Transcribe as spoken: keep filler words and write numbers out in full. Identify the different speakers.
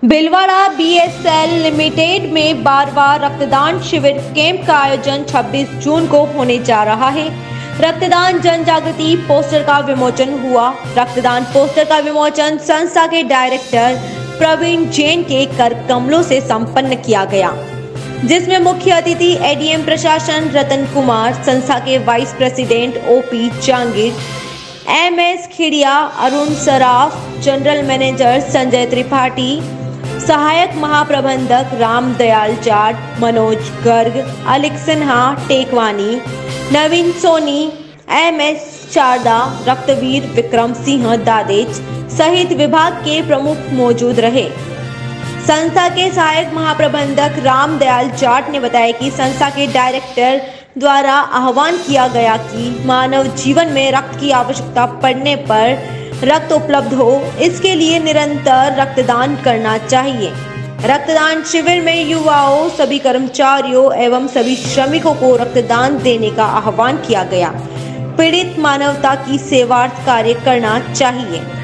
Speaker 1: Bhilwara BSL limited में बारहवां रक्तदान शिविर कैंप का आयोजन छब्बीस जून को होने जा रहा है। रक्तदान जन जागृति पोस्टर का विमोचन हुआ। रक्तदान पोस्टर का विमोचन संस्था के डायरेक्टर प्रवीण जैन के कर कमलों से संपन्न किया गया, जिसमें मुख्य अतिथि एडीएम प्रशासन रतन कुमार, संस्था के vice president OP Jangir, MS Khidiya, Arun Saraf, general manager Sanjay Tripathi, सहायक महाप्रबंधक राम दयाल जाट, मनोज गर्ग, अलिक सिन्हा टेकवानी, नवीन सोनी, एमएस चारदा, रक्तवीर विक्रम सिंह दादेच सहित विभाग के प्रमुख मौजूद रहे। संस्था के सहायक महाप्रबंधक राम दयाल जाट ने बताया कि संस्था के डायरेक्टर द्वारा आह्वान किया गया कि मानव जीवन में रक्त की आवश्यकता पड़ने पर रक्त उपलब्ध हो, इसके लिए निरंतर रक्तदान करना चाहिए। रक्तदान शिविर में युवाओं, सभी कर्मचारियों एवं सभी श्रमिकों को रक्तदान देने का आह्वान किया गया। पीड़ित मानवता की सेवार्थ कार्य करना चाहिए।